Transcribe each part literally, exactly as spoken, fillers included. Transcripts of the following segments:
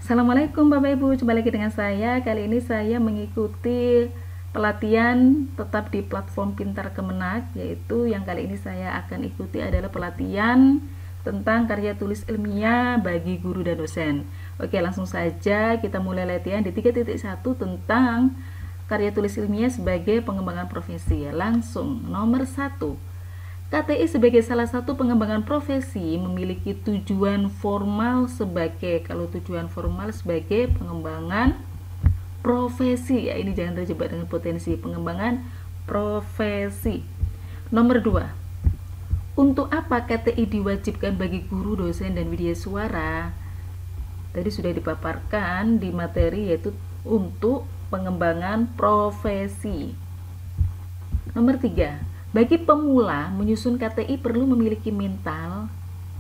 Assalamualaikum Bapak Ibu, jumpa lagi dengan saya. Kali ini saya mengikuti pelatihan tetap di platform Pintar Kemenag, yaitu yang kali ini saya akan ikuti adalah pelatihan tentang karya tulis ilmiah bagi guru dan dosen. Oke, langsung saja kita mulai latihan di tiga titik satu tentang karya tulis ilmiah sebagai pengembangan profesi. Langsung, nomor satu. K T I sebagai salah satu pengembangan profesi memiliki tujuan formal sebagai, kalau tujuan formal sebagai pengembangan profesi, ya ini jangan terjebak dengan potensi pengembangan profesi. Nomor dua, untuk apa K T I diwajibkan bagi guru, dosen, dan widya suara? Tadi sudah dipaparkan di materi, yaitu untuk pengembangan profesi. Nomor tiga, bagi pemula menyusun K T I perlu memiliki mental,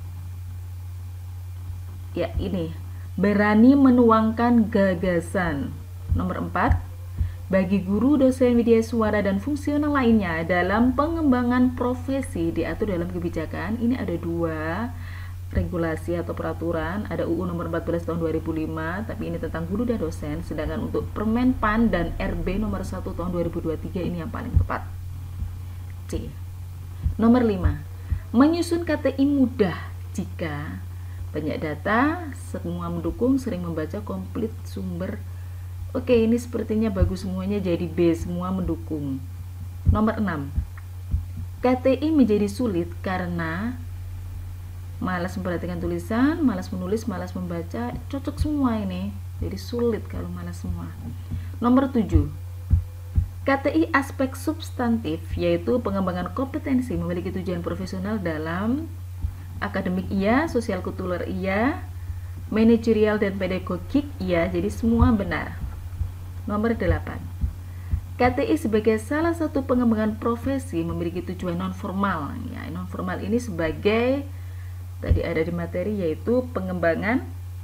ya ini, berani menuangkan gagasan. Nomor empat, bagi guru, dosen, widya suara, dan fungsional lainnya dalam pengembangan profesi diatur dalam kebijakan. Ini ada dua regulasi atau peraturan, ada U U nomor empat belas tahun dua ribu lima, tapi ini tentang guru dan dosen, sedangkan untuk Permenpan dan R B nomor satu tahun dua ribu dua puluh tiga ini yang paling tepat. C. Nomor lima, menyusun K T I mudah jika banyak data, semua mendukung, sering membaca, komplit sumber. Oke, ini sepertinya bagus semuanya, jadi B, semua mendukung. Nomor enam, K T I menjadi sulit karena malas memperhatikan tulisan, malas menulis, malas membaca, cocok semua ini, jadi sulit kalau malas semua. Nomor tujuh, K T I aspek substantif, yaitu pengembangan kompetensi, memiliki tujuan profesional dalam akademik iya, sosial kultural iya, manajerial dan pedagogik iya, jadi semua benar. Nomor delapan, K T I sebagai salah satu pengembangan profesi memiliki tujuan non formal, ya non formal ini sebagai tadi ada di materi, yaitu pengembangan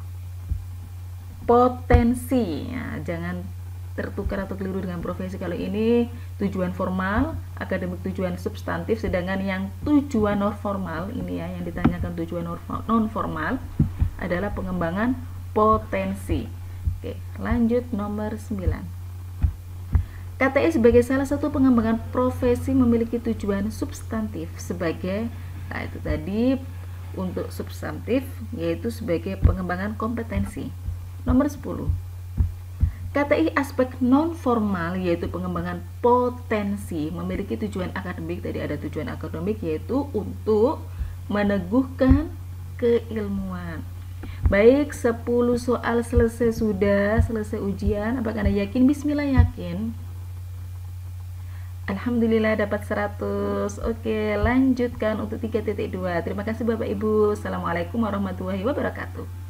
potensi, ya, jangan tertukar atau keliru dengan profesi. Kalau ini tujuan formal, akademik tujuan substantif, sedangkan yang tujuan non formal ini, ya yang ditanyakan tujuan non formal adalah pengembangan potensi. Oke, lanjut nomor sembilan. K T I sebagai salah satu pengembangan profesi memiliki tujuan substantif sebagai, nah itu tadi untuk substantif, yaitu sebagai pengembangan kompetensi. Nomor sepuluh, K T I aspek non formal, yaitu pengembangan potensi, memiliki tujuan akademik. Tadi ada tujuan akademik, yaitu untuk meneguhkan keilmuan. Baik, sepuluh soal selesai sudah, selesai ujian. Apakah Anda yakin? Bismillah, yakin. Alhamdulillah dapat seratus. Oke, lanjutkan untuk tiga titik dua. Terima kasih Bapak Ibu. Assalamualaikum warahmatullahi wabarakatuh.